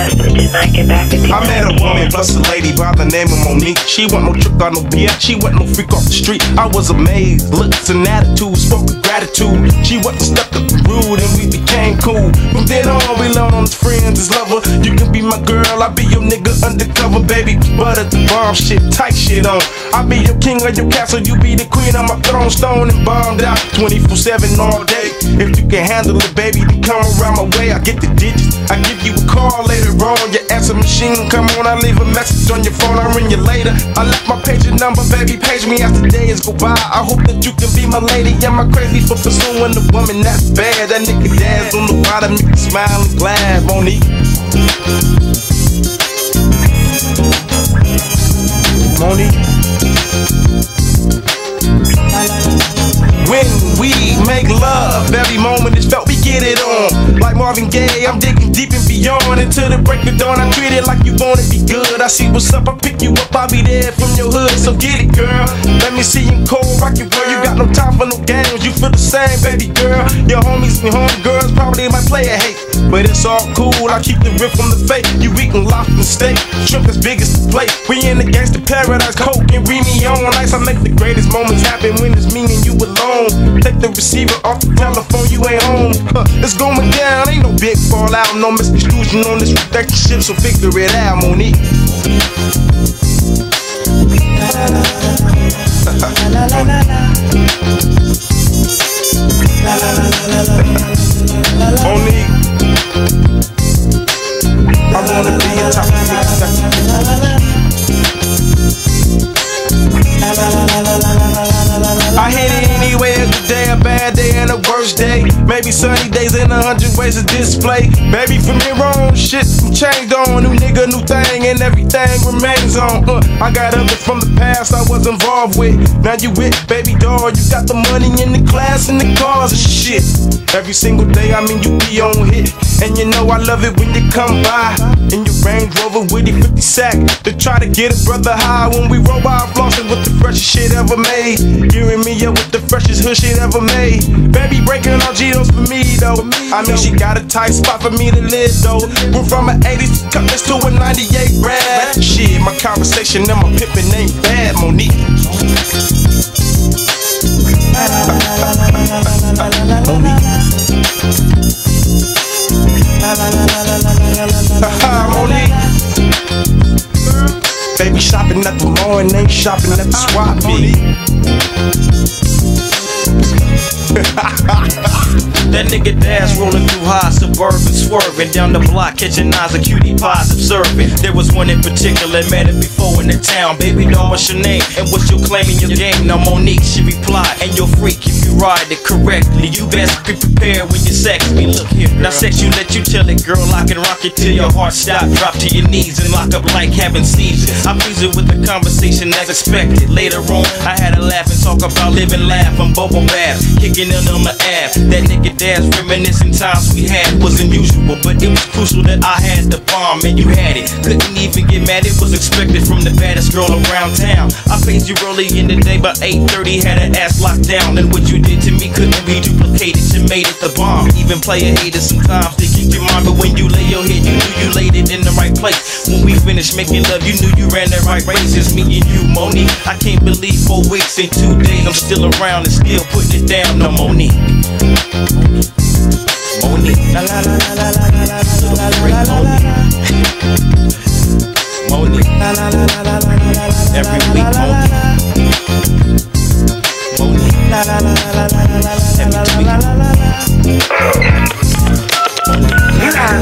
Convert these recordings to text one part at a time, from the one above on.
I met a woman plus a lady by the name of Monique. She want no trick on no beer, she want no freak off the street. I was amazed, looks and attitude, spoke with gratitude. She wasn't stuck up and rude and we became cool. From then on we learned on as friends, as lover. You can be my girl, I'll be your nigga undercover, baby. Butter the bomb shit, tight shit on. I'll be your king of your castle, you be the queen of my throne. Stone and bombed out 24/7 all day. If you can handle it, baby, then come around my way. I get the digits, I give you a call later on. Your answer machine, come on, I leave a message on your phone, I'll ring you later. I left my pager number, baby, page me as the days go by. I hope that you can be my lady. Am I crazy for pursuing a woman that's bad? That nigga dad's on the bottom, you can smile and glad, Monique. Monique. When we make love, every moment is felt, we get it on. Like Marvin Gaye, I'm digging deep and beyond. Until the break of dawn, I treat it like you wanna be good. I see what's up, I pick you up, I'll be there from your hood. So get it, girl, let me see you cold, rock your world. You got no time for no games, you feel the same, baby girl. Your homies and homegirls probably might play a hate, but it's all cool, I keep the rip from the fake. You eating lobster steak, shrimp as big as the plate. We in the gangster paradise, coke and read me on ice. I make the greatest moments happen when it's me and you alone. Take the receiver off the telephone, you ain't home. It's going down, ain't no big fallout, no misconstruction on this relationship, so figure it out, Monique. Monique, I wanna be a top I hit it anyway, a good day, a bad day, and a worse day. Maybe sunny days and 100 ways to display. Baby, from here on, shit changed on. New nigga, new thing, and everything remains on. I got others from the past I was involved with. Now you with, baby doll, you got the money in the class and the cars and shit. Every single day, I mean, you be on hit. And you know I love it when you come by in your Range Rover with the 50 sack to try to get a brother high. When we roll by, flossing with the freshest shit ever made. You and me up with the freshest hood shit ever made. Baby breaking all Geos for me though. I mean she got a tight spot for me to live though. We're from an 80s cutlass to a 98 rad. Shit, my conversation and my pimpin' ain't bad, Monique. Monique. Baby shopping at the mall and ain't shopping at the swap meet. That nigga dash rolling through high suburban, swerving down the block, catching eyes of cutie pies observing. There was one in particular, met her before in the town. Baby doll, what's your name? And what's your claim in your game? Now Monique, she replied, and you're freak if you ride it correctly. You best be prepared when you sex me. Look here, now sex you, let you tell it, girl. I can rock it till your heart stop, drop to your knees and lock up like having seizures. I freeze it with the conversation as expected. Later on, I had a laugh and talk about living laugh on bubble bath, kicking it on the app. That nigga dash reminiscing times we had was unusual, but it was crucial that I had the bomb and you had it. Couldn't even get mad, it was expected from the baddest girl around town. I paid you early in the day, by 8:30 had her ass locked down. And what you did to me couldn't be duplicated, you made it the bomb. Even player haters sometimes they keep your mind, but when you lay your head, you knew you laid it in the right place. When we finished making love, you knew you ran the right race. It's me and you, Monique. I can't believe 4 weeks and 2 days I'm still around and still putting it down. No, Monique. Monique, la la la la la la la la la la la. Monique, la la la la la la la. Every week, Monique. Monique, la la la la la la la. Every week. You have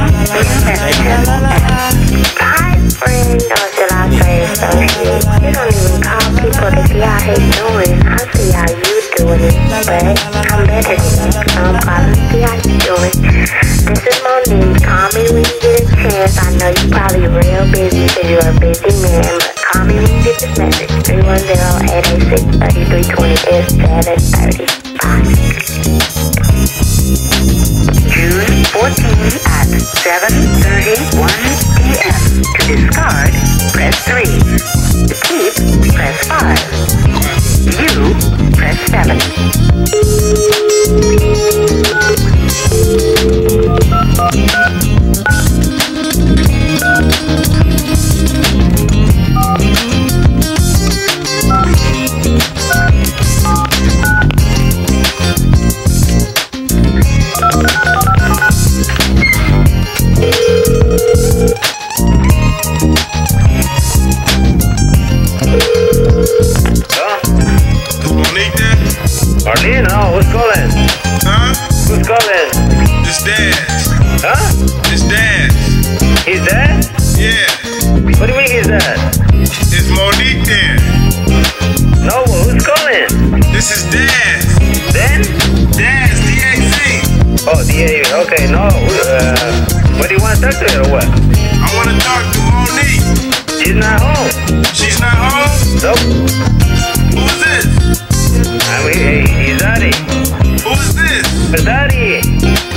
hi friend, or should I say associate? You don't even call people to see how they doing. I see how you doing it, but I'm better than that. I'm calling to see how you doing. This is Monique. Call me when you get a chance. I know you're probably real busy because you're a busy man, but call me when you get this message. 310-886-3320 is 730. June 14 at 7:31 p.m. To discard, press 3. To keep, press 5. You, press 7. Marlene? Oh, who's calling? Huh? Who's calling? It's Daz. Huh? It's Daz. He's dead? Yeah. What do you mean he's dead? Is Monique there? No, who's calling? This is Daz. Then? Daz, D-A-Z. Oh, DA. Okay, no. What do you want to talk to her or what? I want to talk to Monique. She's not home. She's not home? Nope. Who is this? I mean, hey, he's daddy. Who is this? His daddy.